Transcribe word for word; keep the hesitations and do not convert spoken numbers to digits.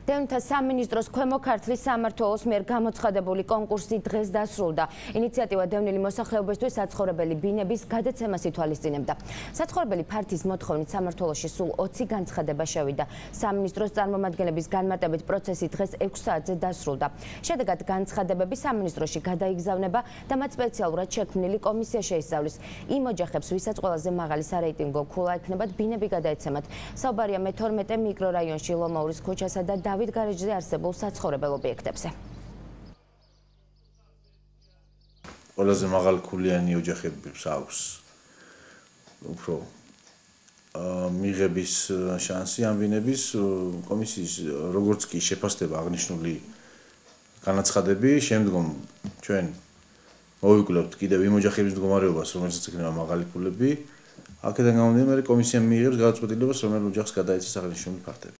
დევნთა სამინისტროს ქვემო ქართლის სამმართველოს მიერ გამოცხადებული კონკურსი დღეს დასრულდა. ინიციატივა დევნილი მოსახლეობისთვის საცხოვრებელი ბინების გადაცემას ითვალისწინებდა. საცხოვრებელი ფართის მოთხოვნით სამმართველოში სულ ოცი განცხადება შევიდა. სამინისტროს წარმომადგენლების განმარტებით პროცესი დღეს ექვს საათზე დასრულდა. შედეგად განცხადებები სამინისტროში გადაიგზავნება და მათ სპეციალურად შექმნილი კომისია შეისწავლის. იმ ოჯახებს, ვისაც ყველაზე მაღალი სარეიტინგო ქულა ექნებათ, ბინები გადაეცემათ. საუბარია მეთორმეტე მიკრორაიონში ლომაურის ქუჩასა და დავით გარეჯზე არსებულ საცხოვრებელ ობიექტებზე. ყველაზე მაღალი ქულიანი ოჯახებს აქვს უფრო მიღების შანსი ამ ბინების კომისიის როგორც კი შეფასდება აღნიშნული განაცხადები, შემდგომ ჩვენ მოვიკვლევთ კიდევ იმ ოჯახების მდგომარეობას, რომელსაც ექნება მაღალი ქულები. აქედან გამომდინარე, კომისია მიიღებს გადაწყვეტილებას, რომელ ოჯახს გადაეცეს აღნიშნული ფართები.